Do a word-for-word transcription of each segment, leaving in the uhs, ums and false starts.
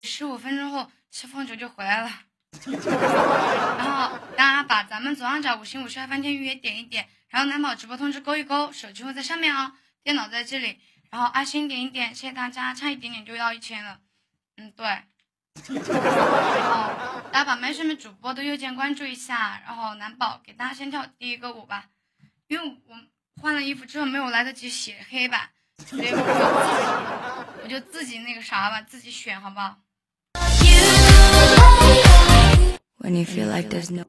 十五分钟后，吃凤九就回来了。然后大家把咱们左上角五星五十二饭店预约点一点，然后男宝直播通知勾一勾，手机会在上面哦，电脑在这里，然后爱心点一点，谢谢大家，差一点点就要一千了。嗯，对。然后大家把麦上面主播的右键关注一下，然后男宝给大家先跳第一个舞吧，因为我换了衣服之后没有来得及写黑板，所以我就自己我就自己那个啥吧，自己选好不好？ When you feel like there's no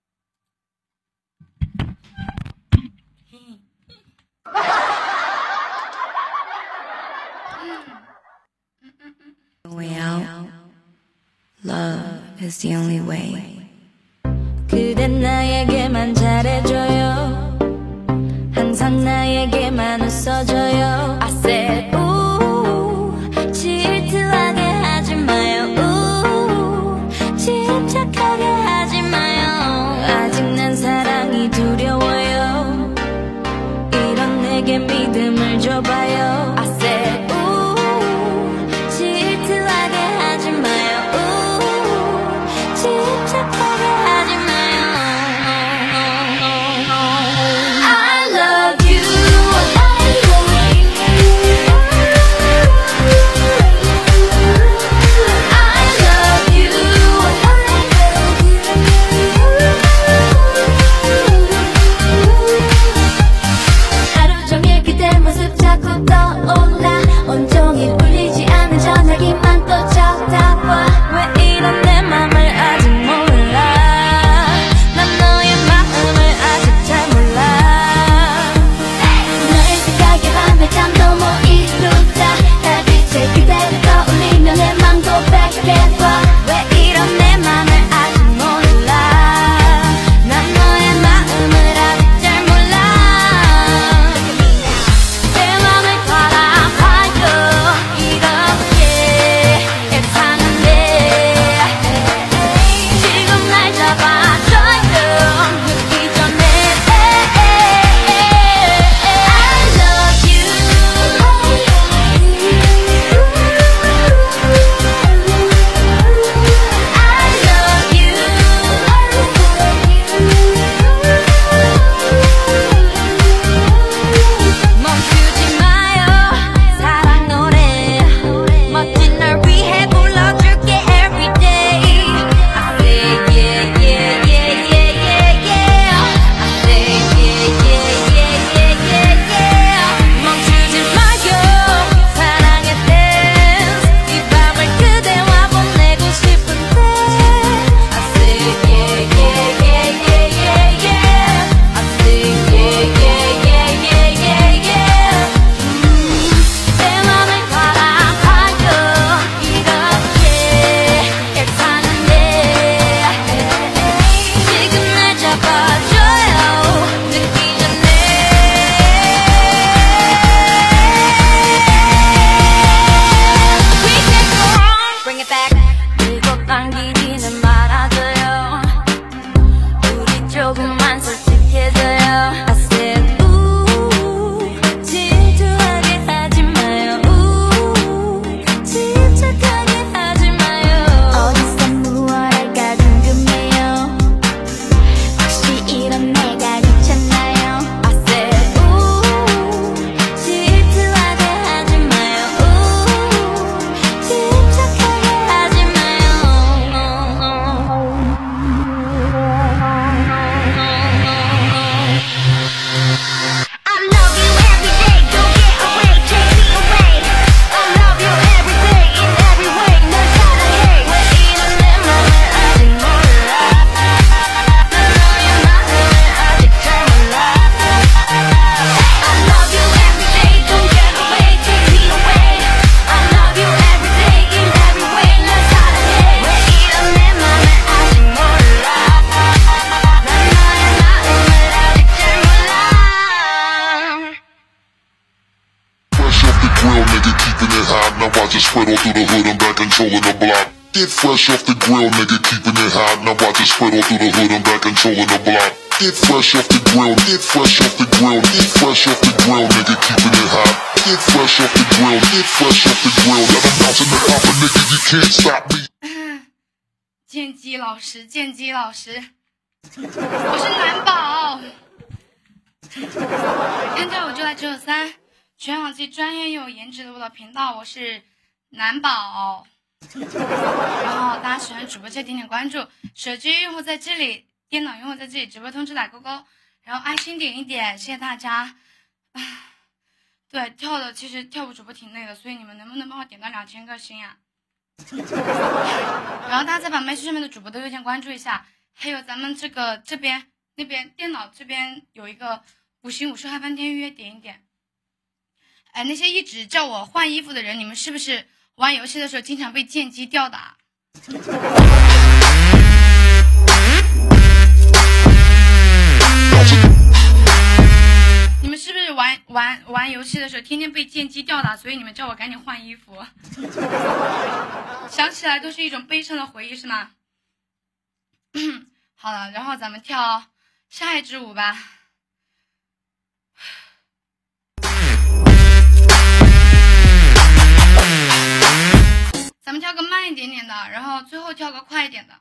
way out, love is the only way. 그댄 나에게만 잘해줘요. 항상 나에게만 웃어줘요. I said ooh, 질투하게 하지 마요. ooh, 집착하게 하지 마요. 아직 난 사랑이 두려워요. 이런 내게 믿음을 줘봐요. I said ooh, 질투하게 하지 마요. ooh, 집착하게 하지 마요. I love you. 하루 종일 그대 모습 자꾸 떠올라. 온종일 울리지 않는 전화기만 또 쳐다봐. 왜 이런 내 맘을 아직 몰라. 난 너의 마음을 아직 잘 몰라. 너의 생각에 밤에 잠도 못 이루다. 달빛에 그대를 떠올리며 내 맘도 뺏겨봐. 왜 이런 내 맘을 아직 몰라. 난 너의 마음을 아직 잘 몰라. 내 맘을 바라봐요. 이렇게 애타는데 지금 날 잡아줘요. 늦기 전에 I love you. I love you. 멈추지 마요. 사랑 노래 멋진 널 위해 불러줄게 every day. I say yeah yeah yeah yeah yeah yeah. I say yeah yeah yeah yeah yeah yeah. 멈추지 마요. 사랑의 dance. 이 밤을 그대와 보내고 싶은데. I say yeah yeah yeah yeah yeah yeah. I say yeah yeah yeah yeah yeah yeah. 내 맘을 바라봐요. 이렇게 애타는데 지금 날 잡아줘요. 늦기 전에 We can go on. Bring it back. 그곳 남기지는 말아줘요. 우리 조금만 솔직해져요. I said ooh, 질투하게 하지 마요. ooh, 집착하게 하지 마요. 어디서 무엇할까 궁금해요. 혹시 이런 내가 귀찮나요? I said ooh, 질투하게 하지 마요. ooh, 집착하게 하지 마요. I love you every day. Don't get away, take me away. I love you every day in every way. 널 사랑해. 왜 이런 내 맘을 아직 몰라. 난 너의 마음을 아직 잘 몰라. I love you every day. Don't get away, take me away. I love you every day in every way. 널 사랑해. 왜 이런 내 맘을 아직 몰라. 난 너의 마음을 아직 잘 몰라. Fresh off the grill, nigga, keeping it hot. Now I just spread all through the hood, I'm back controlling the block. Get fresh off the grill, nigga, keeping it hot. Now I just spread all through the hood, I'm back controlling the block. Get fresh off the grill, get fresh off the grill, get fresh off the grill, nigga, keeping it hot. Get fresh off the grill, get fresh off the grill. Got them bouncing the hopper, nigga, you can't stop me. 剑姬老师，剑姬老师，我是男宝。看见我就来九九三，全网最专业又有颜值的舞蹈频道，我是男宝。然后大家喜欢主播就点点关注，手机用户在这里，电脑用户在这里，直播通知打勾勾，然后爱心点一点，谢谢大家。对，跳的其实跳舞主播挺累的，所以你们能不能帮我点到两千个心呀？然后大家再把麦序上面的主播都右键关注一下，还有咱们这个这边那边电脑这边有一个五行武术嗨翻天预约，点一点。哎，那些一直叫我换衣服的人，你们是不是玩游戏的时候经常被剑姬吊打？你们是不是玩玩玩游戏的时候天天被剑姬吊打，所以你们叫我赶紧换衣服？想起来都是一种悲伤的回忆，是吗？好了，然后咱们跳下一支舞吧。咱们跳个慢一点点的，然后最后跳个快一点的。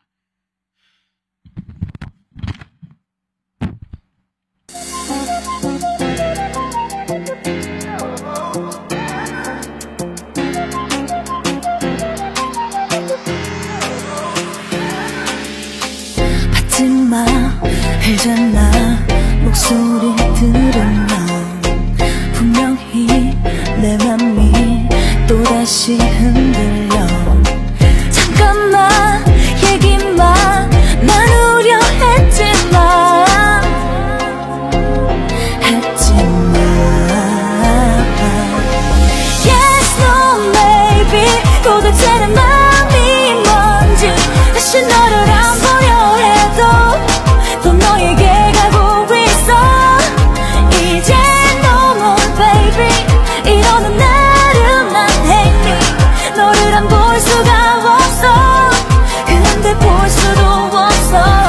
받지마 해잖아 목소리 들은 넌 분명히 내 맘이 또다시 흔들려 잠깐만 얘기만 나누려 했지만 했지만 Yes, no, maybe 도대체 내 맘이 뭔지 다시 너를 안 보려 해도 또 너에게 가고 있어 이제 no more baby 이러는 나를 난 hate me 너를 안 볼 수가 없어 근데 볼 수도 없어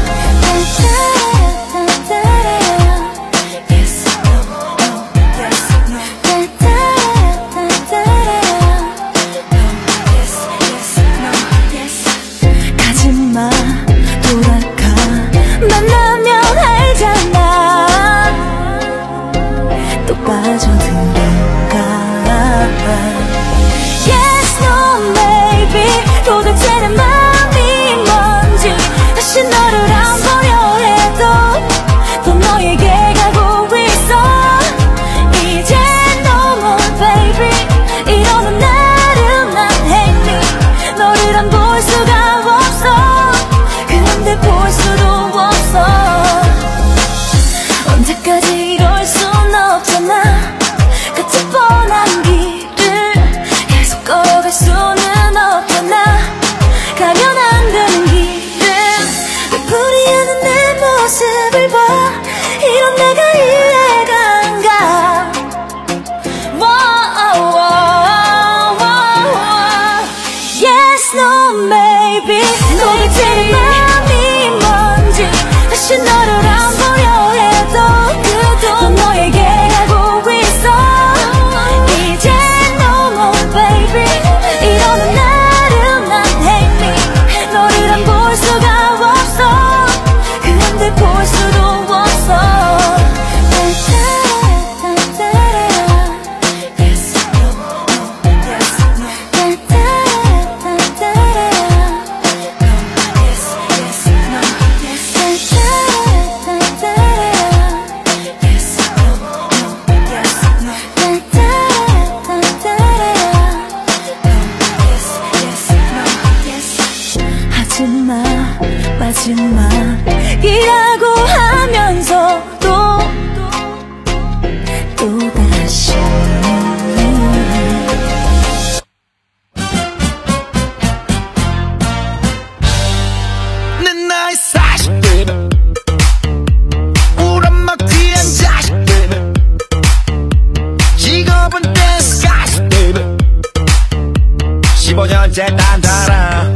가지마 돌아가 만나면 알잖아 또 빠져들어가 Yes, no, maybe 도대체 내 맘이 뭔지 다시 너를 안 보려 해도 또 너에게 가고 있어 이제 no more baby 이러는 나를 난 hate me 너를 안 볼 수가 없어 근데 볼 수도 없어 언제까지 이럴 순 없잖아 끝이 뻔한 길을 계속 걸어갈 수는 없잖아 가면 안 되는 길을 왜 불이하는 내 모습을 봐 이런 내가 이해가 안 가 Whoa, whoa, whoa, whoa. Yes, no, maybe 도대체 내 맘이 뭔지 다시 너를 안 보려 해도 또 너에게 가고 있어 이제 no more baby 이러는 나를 난 hate me 너를 안 볼 수가 없어 근데 볼 수도 없어 하지마 마지막이라고 하면서도 또다시 내 나이 사십 baby 우리 엄마 귀한 자식 baby 직업은 댄스 가수 baby 십오 년째 단단한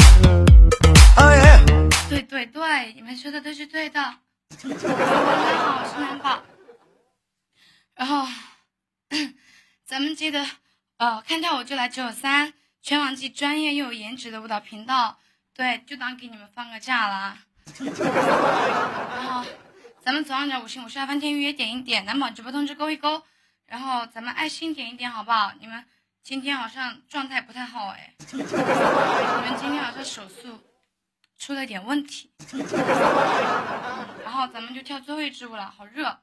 对对对，你们说的都是对的。大家好，我是男宝。然后咱们记得，呃，看跳舞就来九九三，全网既专业又有颜值的舞蹈频道。 对，就当给你们放个假了。然后咱们左上角五星五十二翻天预约点一点，男宝直播通知勾一勾，然后咱们爱心点一点好不好？你们今天好像状态不太好哎，你们今天好像手速出了点问题。嗯、然后咱们就跳最后一支舞了，好热。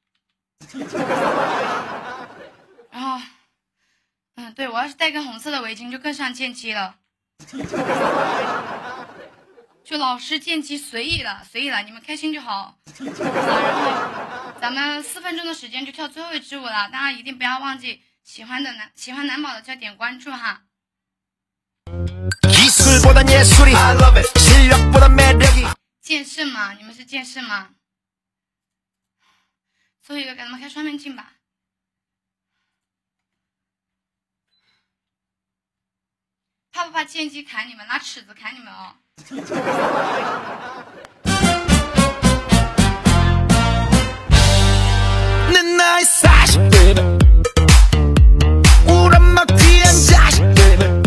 然后，嗯，对，我要是戴个红色的围巾，就更像剑姬了。就老师剑姬随意了，随意了，你们开心就好。啊、然后咱们四分钟的时间就跳最后一支舞了，大家一定不要忘记喜欢的男喜欢男宝的就要点关注哈。 기술보단 예술이 I love it. 실력보단 매력이 剑士吗？你们是剑士吗？最后一个给他们开双面镜吧。怕不怕剑姬砍你们？拿尺子砍你们哦！ 내 나이 사십 baby 우리 엄마 귀한 자식 baby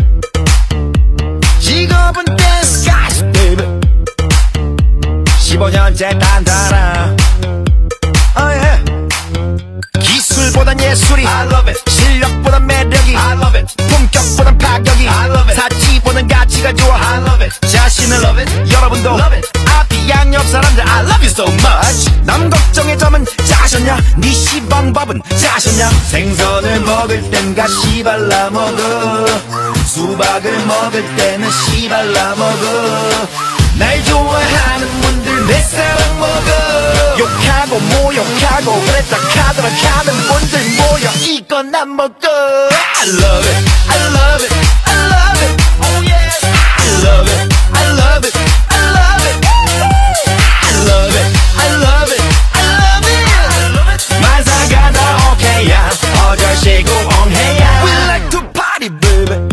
직업은 댄스 가수 baby 십오 년째 단단한 oh yeah 기술보단 예술이 I love it 실력보단 매력이 I love it 품격보단 파격이 I love it 사치보단 가치가 좋아 I love it 자신을 love it 여러분도 love it 앞이 양옆 사람들 I love you so much 남 걱정의 점은 짜셨냐 네 시방밥은 짜셨냐 생선을 먹을 땐 가시 발라 먹어 수박을 먹을 때는 씨 발라 먹어 날 좋아하는 분들 내 사랑 먹어 욕하고 모욕하고 그랬다 카더라 카는 분들 모여 이건 안 먹어 I love it I love it I love it oh yeah I love it I love it I love it I love it I love it I love it 만사가 다 오케이야 어절시고 엉해야 We like to party baby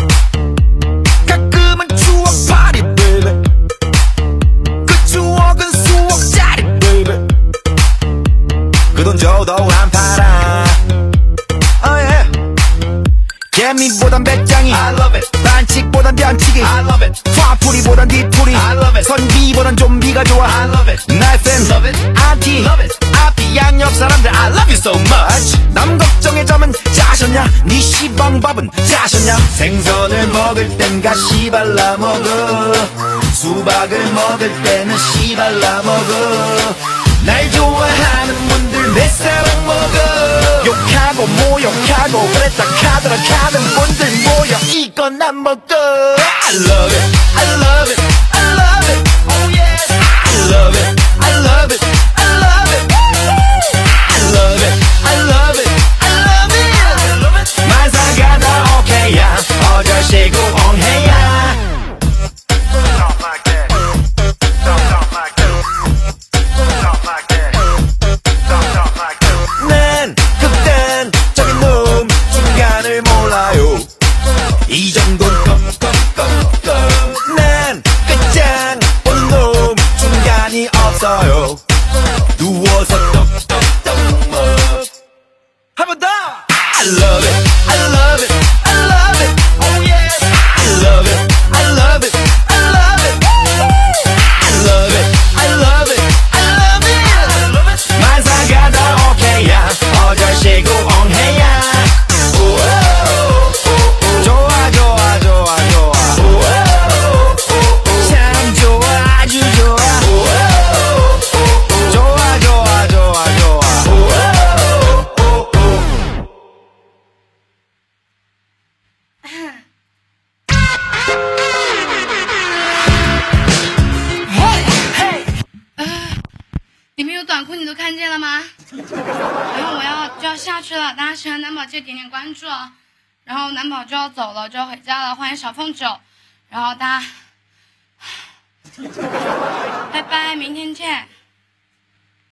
가끔은 추억 party baby 추억은 수억짜리 baby 그 돈 줘도 안 팔아 oh yeah 개미보단 배짱이 I love it 반칙보단 변칙이 I love it 화풀이보단 뒤풀이 I love it 선비보단 좀비가 좋아 I love it 날 팬 love it 안티 love it 앞이 양옆 사람들 I love you so much 남 걱정의 점은 짜셨냐 네 시방밥은 짜셨냐 생선을 먹을 땐 가시 발라 먹어 수박을 먹을 때는 씨 발라 먹어 날 좋아하는 분들 내 사랑 먹어 욕하고 모욕하고 그랬다 카더라 카는 분들 모여 이건 안 먹어 I love it I love it I love it oh yeah I love it I love it I love it I love it I love it I love it 만사가 다 오케이야 어절시고 엉해야 난 극단적인 놈 중간을 몰라요 이 정도는 껌껌껌껌 난 끝장 보는 놈 중간이 없어요 누워서 떡떡떡 먹 한 번 더 I love it I love it I love it oh yeah I love it I love it I love it I love it I love it I love it 만사가 다 오케이야 어절시고 엉해야 좋아 좋아 좋아 좋아 참 좋아 아주 좋아 좋아 좋아 좋아 좋아 里面有短裤，你都看见了吗？然后我要就要下去了，大家喜欢男宝记得点点关注啊。然后男宝就要走了，就要回家了，欢迎小凤九。然后大家，拜拜，明天见。